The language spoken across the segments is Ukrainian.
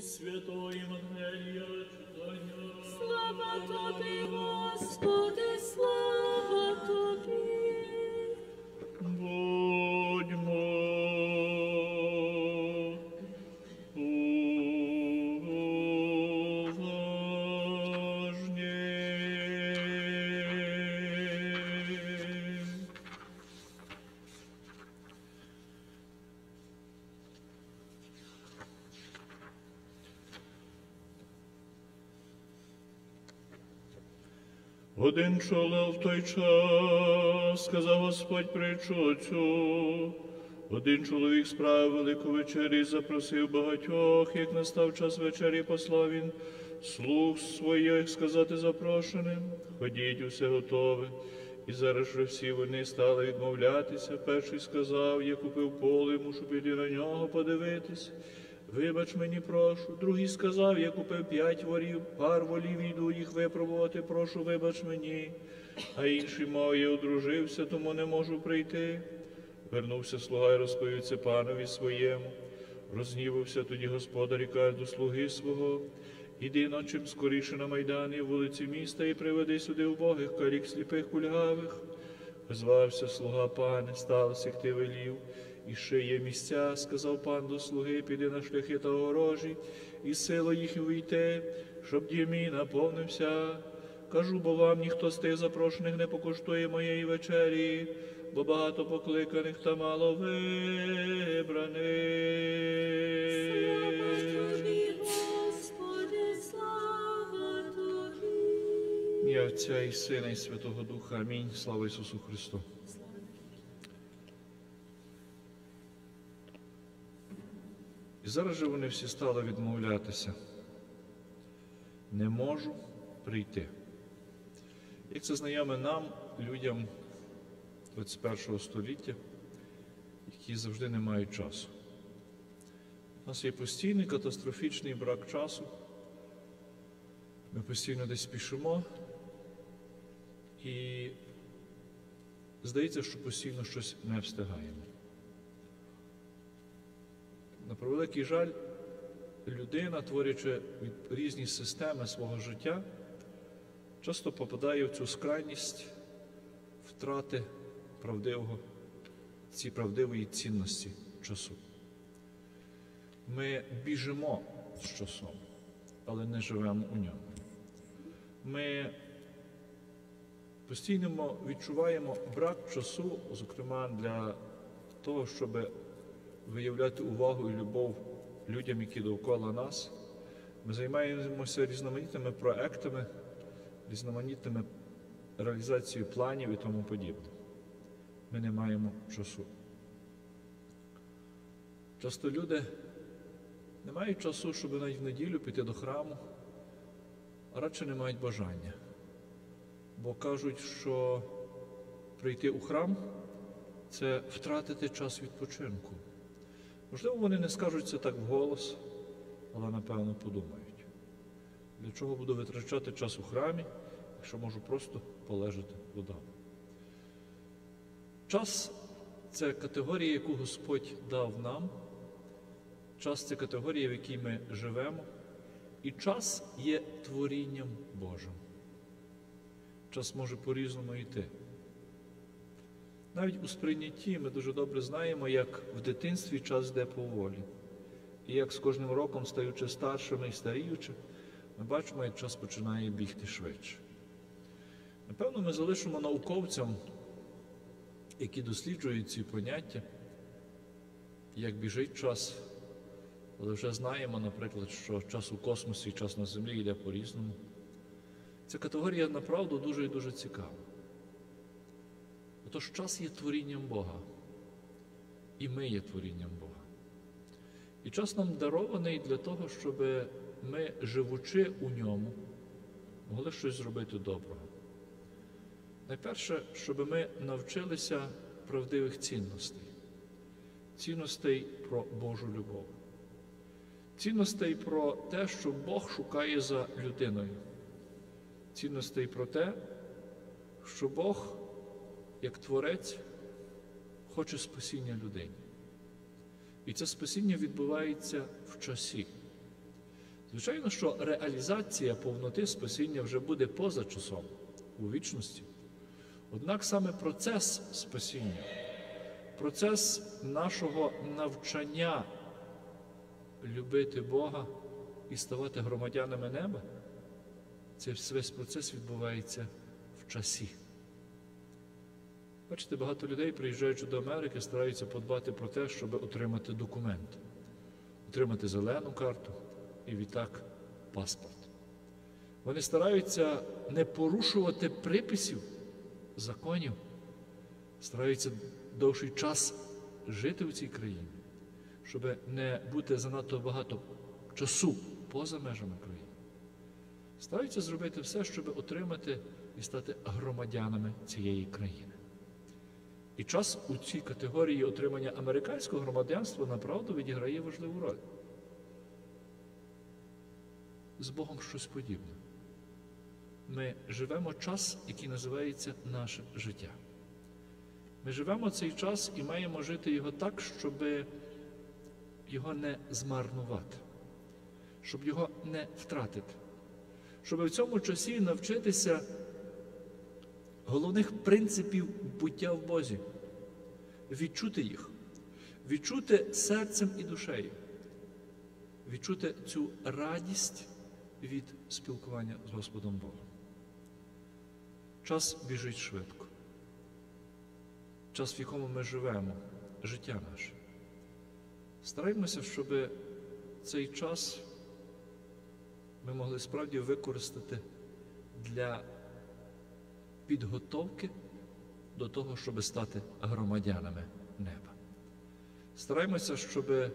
Святої Євангелія читання. Слава Тобі, Господи, слава Тобі. Будьмо уважні. Один чоловік в той час, сказав Господь притчу цю. Один чоловік справив велику вечерю і запросив багатьох. Як настав час вечері, послав він слуг своїх сказати запрошеним: ходіть, усе готове. І зараз же всі вони стали відмовлятися. Перший сказав: я купив поле, мушу піти на нього подивитись. Вибач мені, прошу. Другий сказав: я купив 5 пар волів, йду їх випробувати, прошу, вибач мені. А інший мов: я одружився, тому не можу прийти. Вернувся слуга і розповів це панові своєму. Рознівався тоді господар і каже до слуги свого: іди чим скоріше на майдані, вулиці міста, і приведи сюди убогих, калік, сліпих, кульгавих. Озвався слуга: пане, сталося, як ти велів. І ще є місця, сказав пан до слуги: піди на шляхи та огорожі, і сила їх увійти, щоб дім мій наповнився. Кажу бо вам, ніхто з тих запрошених не покуштує моєї вечері, бо багато покликаних та мало вибраних. Слава Тобі, Господи, слава Тобі. Ім'я Отця і Сина, і Святого Духа. Амінь. Слава Ісусу Христу. І зараз же вони всі стали відмовлятися. Не можу прийти. Як це знайоме нам, людям 21 століття, які завжди не мають часу. У нас є постійний катастрофічний брак часу. Ми постійно десь спішимо. І здається, що постійно щось не встигаємо. На превеликий жаль, людина, творячи різні системи свого життя, часто попадає в цю скрайність втрати правдивої цінності часу. Ми біжимо з часом, але не живемо у ньому. Ми постійно відчуваємо брак часу, зокрема для того, щоб виявляти увагу і любов людям, які довкола нас. Ми займаємося різноманітними проектами, різноманітними реалізацією планів і тому подібне. Ми не маємо часу. Часто люди не мають часу, щоб навіть в неділю піти до храму, а радше не мають бажання. Бо кажуть, що прийти у храм – це втратити час відпочинку. Можливо, вони не скажуть це так вголос, але, напевно, подумають. Для чого буду витрачати час у храмі, якщо можу просто полежати вдома? Час – це категорія, яку Господь дав нам. Час – це категорія, в якій ми живемо. І час є творінням Божим. Час може по-різному йти. Навіть у сприйнятті ми дуже добре знаємо, як в дитинстві час йде поволі. І як з кожним роком, стаючи старшими і старіючи, ми бачимо, як час починає бігти швидше. Напевно, ми залишимо науковцям, які досліджують ці поняття, як біжить час. Але вже знаємо, наприклад, що час у космосі і час на Землі йде по-різному. Ця категорія, направду, дуже і дуже цікава. Отож, час є творінням Бога. І ми є творінням Бога. І час нам дарований для того, щоб ми, живучи у ньому, могли щось зробити доброго. Найперше, щоб ми навчилися правдивих цінностей. Цінностей про Божу любов. Цінностей про те, що Бог шукає за людиною. Цінностей про те, що Бог, як Творець, хоче спасіння людині. І це спасіння відбувається в часі. Звичайно, що реалізація повноти спасіння вже буде поза часом, у вічності. Однак саме процес спасіння, процес нашого навчання любити Бога і ставати громадянами неба, цей весь процес відбувається в часі. Бачите, багато людей, приїжджаючи до Америки, стараються подбати про те, щоб отримати документ, отримати зелену карту і відтак паспорт. Вони стараються не порушувати приписів, законів, стараються довший час жити в цій країні, щоб не бути занадто багато часу поза межами країни. Стараються зробити все, щоб отримати і стати громадянами цієї країни. І час у цій категорії отримання американського громадянства направду відіграє важливу роль. З Богом щось подібне. Ми живемо час, який називається наше життя. Ми живемо цей час і маємо жити його так, щоб його не змарнувати, щоб його не втратити, щоб в цьому часі навчитися головних принципів буття в Бозі, відчути їх, відчути серцем і душею, відчути цю радість від спілкування з Господом Богом. Час біжить швидко. Час, в якому ми живемо, життя наше. Стараємося, щоб цей час ми могли справді використати для підготовки до того, щоб стати громадянами неба. Стараємося, щоб,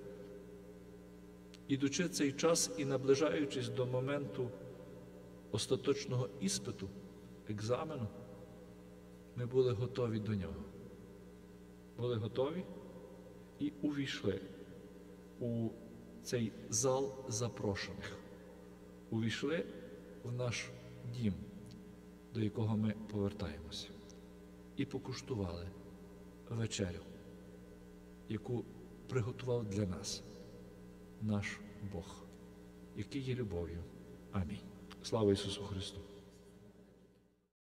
ідучи цей час і наближаючись до моменту остаточного іспиту, екзамену, ми були готові до нього. Були готові і увійшли у цей зал запрошених. Увійшли в наш дім, до якого ми повертаємося. І покуштували вечерю, яку приготував для нас наш Бог, який є любов'ю. Амінь. Слава Ісусу Христу!